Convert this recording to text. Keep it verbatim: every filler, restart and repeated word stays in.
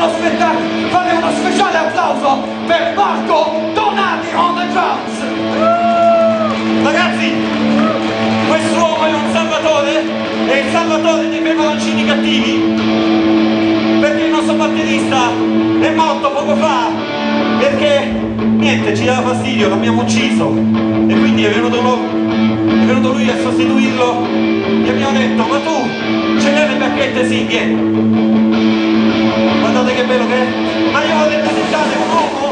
uno spettacolo, fate uno speciale applauso per Marco Donati on the drums. Ragazzi, quest'uomo è un salvatore, è il salvatore dei peperoncini cattivi, perché il nostro batterista è morto poco fa, perché niente, ci dava fastidio, l'abbiamo ucciso e quindi è venuto, lo, è venuto lui a sostituirlo. Gli abbiamo detto, ma tu ce l'hai le bacchette? Sì, vieni. Guardate che bello che è. Ma io voglio presentare un uomo